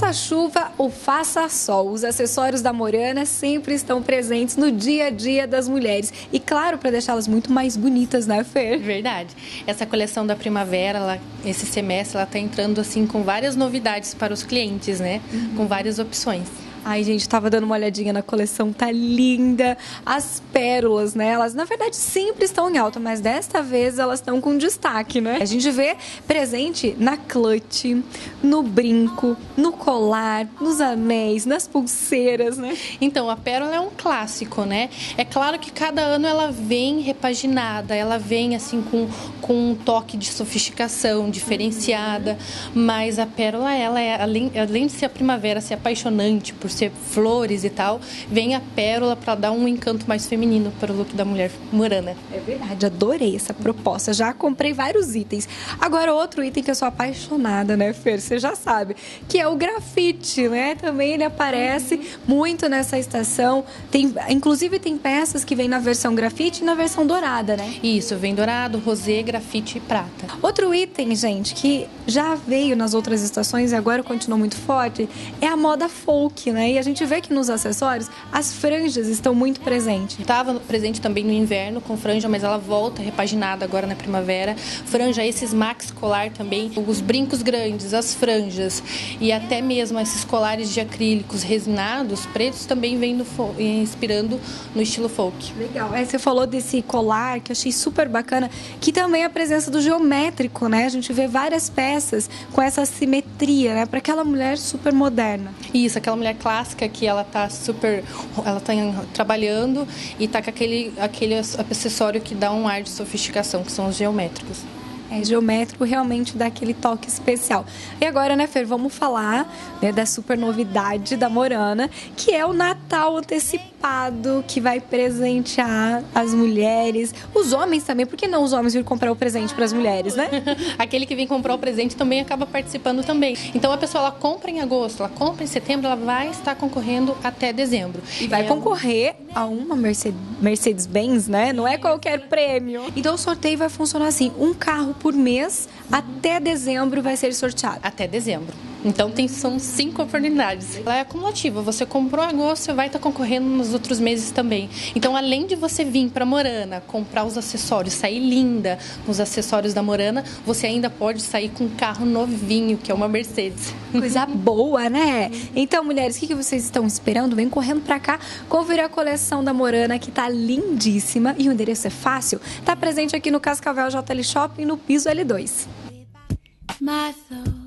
Faça chuva ou faça sol, os acessórios da Morana sempre estão presentes no dia a dia das mulheres. E claro, para deixá-las muito mais bonitas, né, Fer? Verdade. Essa coleção da primavera, esse semestre, ela está entrando assim com várias novidades para os clientes, né? Com várias opções. Ai, gente, tava dando uma olhadinha na coleção, tá linda. As pérolas, né? Elas, na verdade, sempre estão em alta, mas desta vez elas estão com destaque, né? A gente vê presente na clutch, no brinco, no colar, nos anéis, nas pulseiras, né? Então, a pérola é um clássico, né? É claro que cada ano ela vem repaginada, ela vem assim com um toque de sofisticação diferenciada, mas a pérola, ela é, além de ser a primavera, ser apaixonante por ser flores e tal, vem a pérola para dar um encanto mais feminino para o look da mulher morana. É verdade, adorei essa proposta, já comprei vários itens. Agora, outro item que eu sou apaixonada, né, Fer? Você já sabe, que é o grafite, né? Também ele aparece muito nessa estação. Inclusive, tem peças que vêm na versão grafite e na versão dourada, né? Isso, vem dourado, rosé, grafite e prata. Outro item, gente, que já veio nas outras estações e agora continua muito forte, é a moda folk, né? E a gente vê que nos acessórios as franjas estão muito presentes. Estava presente também no inverno com franja, mas ela volta repaginada agora na primavera. Franja, esses max colar também, os brincos grandes, as franjas e até mesmo esses colares de acrílicos resinados, pretos, também vem inspirando no estilo folk. Legal. Você falou desse colar que eu achei super bacana, que também é a presença do geométrico, né? A gente vê várias peças com essa simetria, né? Para aquela mulher super moderna. Isso, aquela mulher clássica que ela tá trabalhando e tá com aquele acessório que dá um ar de sofisticação, que são os geométricos. É, geométrico realmente dá aquele toque especial. E agora, né, Fer, vamos falar, né, da super novidade da Morana, que é o Natal antecipado, que vai presentear as mulheres, os homens também. Por que não os homens virem comprar o presente para as mulheres, né? Aquele que vem comprar o presente também acaba participando também. Então, a pessoa, ela compra em agosto, ela compra em setembro, ela vai estar concorrendo até dezembro. E vai concorrer a uma Mercedes-Benz, né? Não é qualquer prêmio. Então, o sorteio vai funcionar assim, um carro por mês, até dezembro vai ser sorteado. Até dezembro. Então, são 5 oportunidades. Ela é acumulativa. Você comprou em agosto, você vai estar concorrendo nos outros meses também. Então, além de você vir para Morana, comprar os acessórios, sair linda nos acessórios da Morana, você ainda pode sair com um carro novinho, que é uma Mercedes. Coisa boa, né? Então, mulheres, o que vocês estão esperando? Vem correndo para cá, conferir a coleção da Morana, que tá lindíssima. E o endereço é fácil. Tá presente aqui no Cascavel JL Shopping, no piso L2.